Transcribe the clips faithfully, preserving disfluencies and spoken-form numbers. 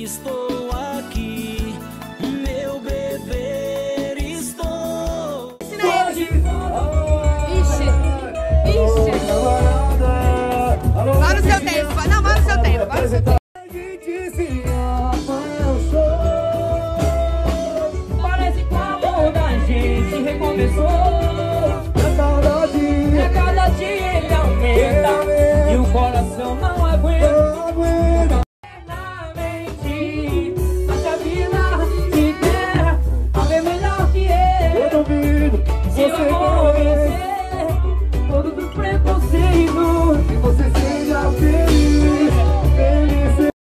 estou aqui, meu bebê, estou. Ixi, ixi. Vai no seu tempo, vai, não, vai no seu tempo, vai no seu tempo. Parece que o amor da gente recomeçou. A cada dia ele aumenta e o coração não aguenta. Eternamente, nossa vida se quer haver melhor que ele. Eu duvido, se eu vou vencer todo do preconceito e você seja feliz, feliz.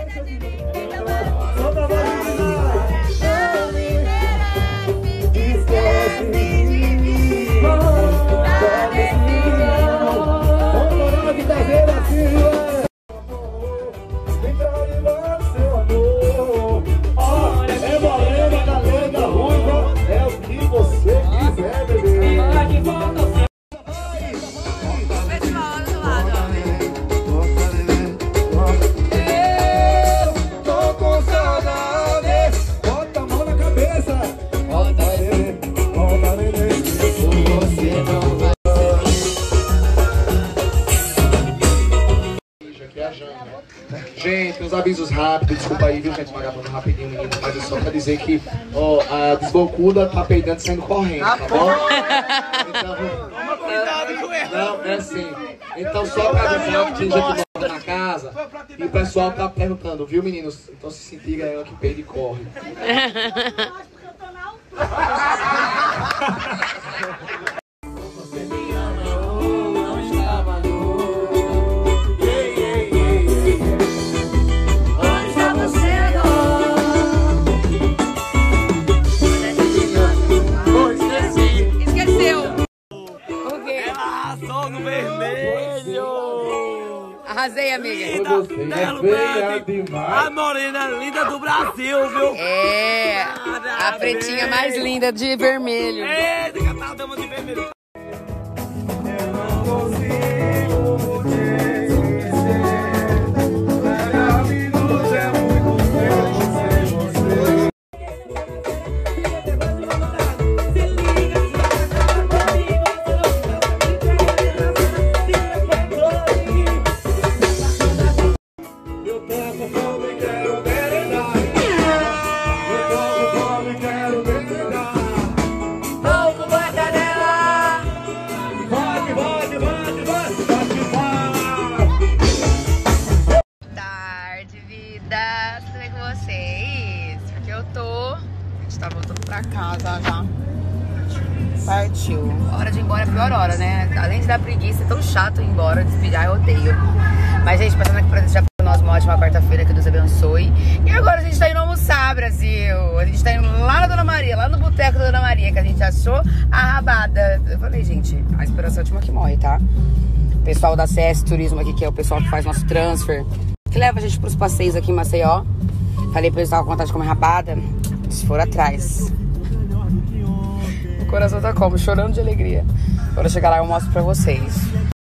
Gente, uns avisos rápidos, desculpa aí, viu, gente, vagabundo rapidinho, menino, mas é só pra dizer que, ó, a desbocuda tá peidando saindo correndo, tá bom? Então, toma cuidado com ele. Não, é assim. Então, só pra avisar que tinha gente que mora na casa, e o pessoal tá perguntando, viu, meninos? Então se sentir ela que peida e corre. No vermelho. Arrasei, amiga. Linda, é feia demais. A morena linda do Brasil, viu? É, a pretinha mais linda de vermelho. É, de catar dama de vermelho. Eu não consigo tá voltando pra casa já. Partiu. Hora de ir embora é a pior hora, né? Além de dar preguiça, é tão chato ir embora, despedir, eu odeio. Mas, gente, passando aqui pra desejar pra nós uma ótima quarta-feira, que Deus abençoe. E agora a gente tá indo almoçar, Brasil. A gente tá indo lá na Dona Maria, lá no boteco da Dona Maria, que a gente achou a rabada. Eu falei, gente, a esperança é a última que morre, tá? O pessoal da C S Turismo aqui, que é o pessoal que faz nosso transfer, que leva a gente pros passeios aqui em Maceió. Falei pro pessoal com vontade de comer rabada. Se for atrás. O coração tá como? Chorando de alegria. Quando eu chegar lá eu mostro pra vocês.